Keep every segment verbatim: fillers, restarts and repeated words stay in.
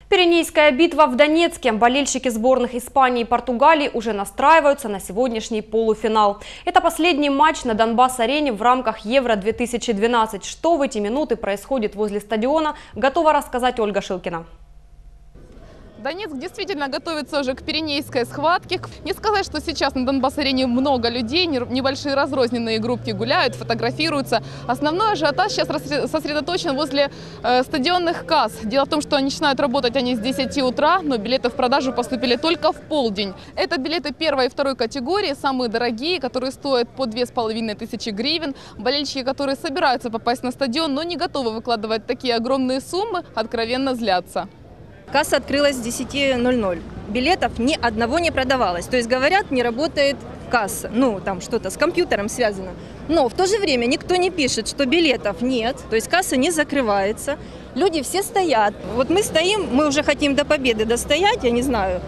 Пиренейская битва в Донецке. Болельщики сборных Испании и Португалии уже настраиваются на сегодняшний полуфинал. Это последний матч на Донбасс-арене в рамках Евро две тысячи двенадцать. Что в эти минуты происходит возле стадиона, готова рассказать Ольга Шилкина. Донецк действительно готовится уже к пиренейской схватке. Не сказать, что сейчас на Донбасс-арене много людей, небольшие разрозненные группки гуляют, фотографируются. Основной ажиотаж сейчас сосредоточен возле э, стадионных касс. Дело в том, что начинают работать они с десяти утра, но билеты в продажу поступили только в полдень. Это билеты первой и второй категории, самые дорогие, которые стоят по две с половиной тысячи гривен. Болельщики, которые собираются попасть на стадион, но не готовы выкладывать такие огромные суммы, откровенно злятся. Касса открылась с десяти ноль-ноль. Билетов ни одного не продавалось. То есть, говорят, не работает касса. Ну, там что-то с компьютером связано. Но в то же время никто не пишет, что билетов нет. То есть касса не закрывается. Люди все стоят. Вот мы стоим, мы уже хотим до победы достоять, я не знаю.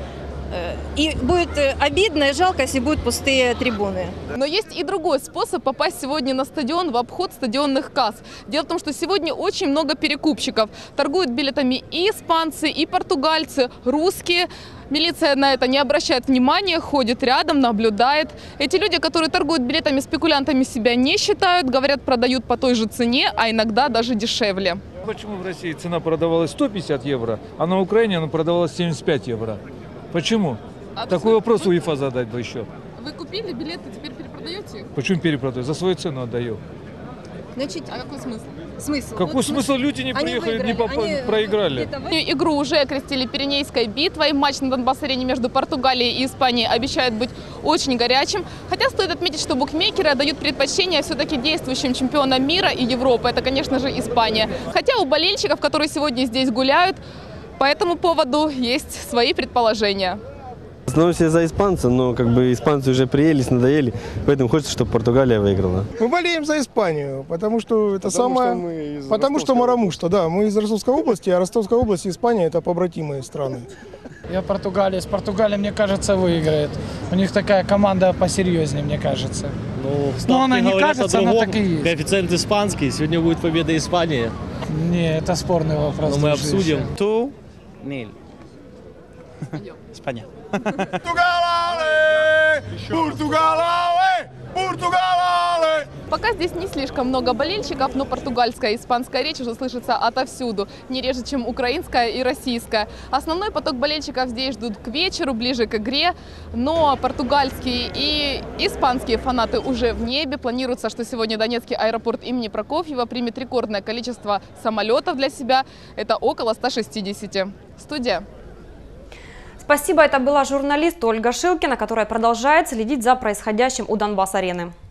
И будет обидно и жалко, если будут пустые трибуны. Но есть и другой способ попасть сегодня на стадион в обход стадионных касс. Дело в том, что сегодня очень много перекупщиков. Торгуют билетами и испанцы, и португальцы, русские. Милиция на это не обращает внимания, ходит рядом, наблюдает. Эти люди, которые торгуют билетами, спекулянтами себя не считают. Говорят, продают по той же цене, а иногда даже дешевле. Почему в России цена продавалась сто пятьдесят евро, а на Украине она продавалась семьдесят пять евро? Почему? А Такой вопрос вы... УЕФА задать бы еще. Вы купили билеты, теперь перепродаете их? Почему перепродаю? За свою цену отдаю. Значит, а какой смысл? Смысл? Какой вот смысл? Люди не приехали, выиграли, не поп... они проиграли. Игру уже окрестили Пиренейской битвой. Матч на Донбасс-арене между Португалией и Испанией обещает быть очень горячим. Хотя стоит отметить, что букмекеры отдают предпочтение все-таки действующим чемпионам мира и Европы. Это, конечно же, Испания. Хотя у болельщиков, которые сегодня здесь гуляют, по этому поводу есть свои предположения. В основном все за испанцев, но как бы испанцы уже приелись, надоели, поэтому хочется, чтобы Португалия выиграла. Мы болеем за Испанию, потому что это потому самое... Что потому что Марамушта, да, мы из Ростовской области, а Ростовская область и Испания это побратимые страны. Я Португалия, с Португалией, мне кажется, выиграет. У них такая команда посерьезнее, мне кажется. Ну, но она не кажется, она так и есть. Коэффициент испанский, сегодня будет победа Испании. Не, это спорный вопрос. Но мы обсудим. Ту, ниль. Испания. Пока здесь не слишком много болельщиков, но португальская и испанская речь уже слышится отовсюду, не реже, чем украинская и российская. Основной поток болельщиков здесь ждут к вечеру, ближе к игре, но португальские и испанские фанаты уже в небе. Планируется, что сегодня Донецкий аэропорт имени Прокофьева примет рекордное количество самолетов для себя. Это около ста шестидесяти. Студия. Спасибо, это была журналист Ольга Шилкина, которая продолжает следить за происходящим у Донбасс-арены.